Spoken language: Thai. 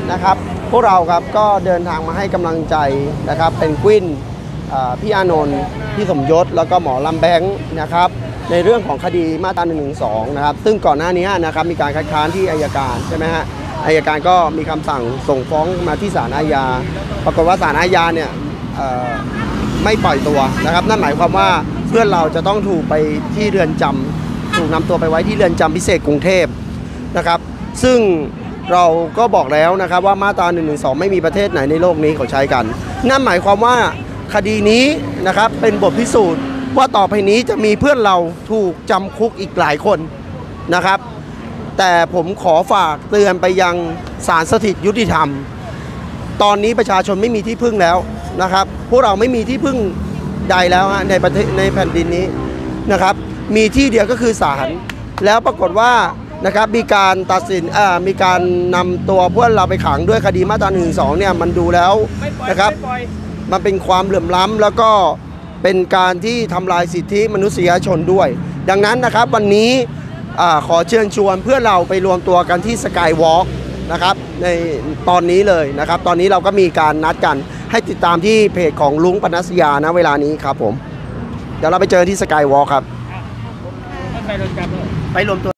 นะครับพวกเราครับก็เดินทางมาให้กำลังใจนะครับเป็นกวินพี่อานนท์พี่สมยศแล้วก็หมอลำแบงค์นะครับในเรื่องของคดีมาตรา112นะครับซึ่งก่อนหน้านี้นะครับมีการคัดค้านที่อัยการใช่ไหมฮะอัยการก็มีคำสั่งส่งฟ้องมาที่ศาลอาญาปรากฏว่าศาลอาญาเนี่ยไม่ปล่อยตัวนะครับนั่นหมายความว่าเพื่อนเราจะต้องถูกไปที่เรือนจำถูกนำตัวไปไว้ที่เรือนจำพิเศษกรุงเทพนะครับซึ่งเราก็บอกแล้วนะครับว่ามาตรา112ไม่มีประเทศไหนในโลกนี้เขาใช้กันนั่นหมายความว่าคดีนี้นะครับเป็นบทพิสูจน์ว่าต่อไปนี้จะมีเพื่อนเราถูกจำคุกอีกหลายคนนะครับแต่ผมขอฝากเตือนไปยังศาลสถิตยุติธรรมตอนนี้ประชาชนไม่มีที่พึ่งแล้วนะครับพวกเราไม่มีที่พึ่งใดแล้วในประเทศในแผ่นดินนี้นะครับมีที่เดียวก็คือศาลแล้วปรากฏว่านะครับมีการตัดสินมีการนำตัวพวกเราไปขังด้วยคดีมาตรา112เนี่ยมันดูแล้วนะครับมันเป็นความเหลื่อมล้ำแล้วก็เป็นการที่ทำลายสิทธิมนุษยชนด้วยดังนั้นนะครับวันนี้ขอเชิญชวนเพื่อเราไปรวมตัวกันที่สกายวอล์กนะครับในตอนนี้เลยนะครับตอนนี้เราก็มีการนัดกันให้ติดตามที่เพจของลุงปนัสยานะเวลานี้ครับผมเดี๋ยวเราไปเจอที่สกายวอล์กครับไปรวมตัว